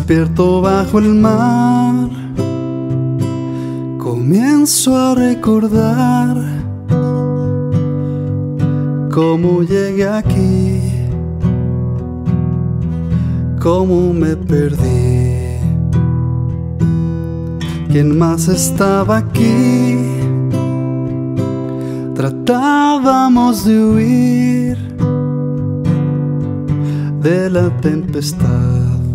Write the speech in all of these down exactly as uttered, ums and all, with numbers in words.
Despierto bajo el mar, comienzo a recordar cómo llegué aquí, cómo me perdí, quién más estaba aquí. Tratábamos de huir de la tempestad.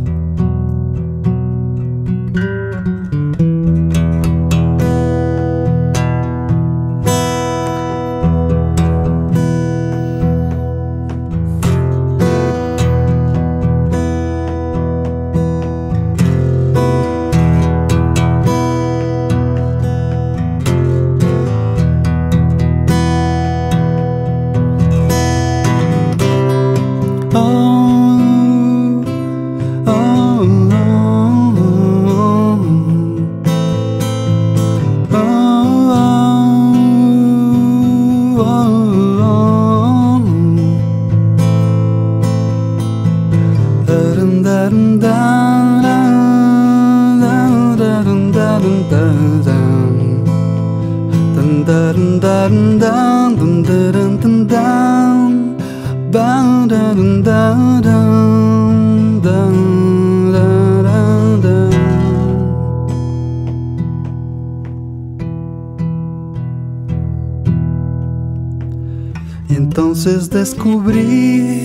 Y entonces descubrí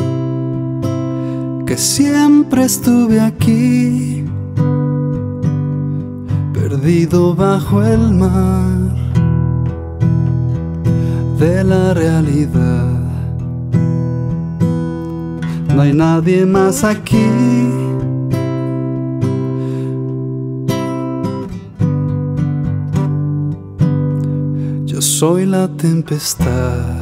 que siempre estuve aquí, perdido bajo el mar de la realidad. No hay nadie más aquí. Yo soy la tempestad.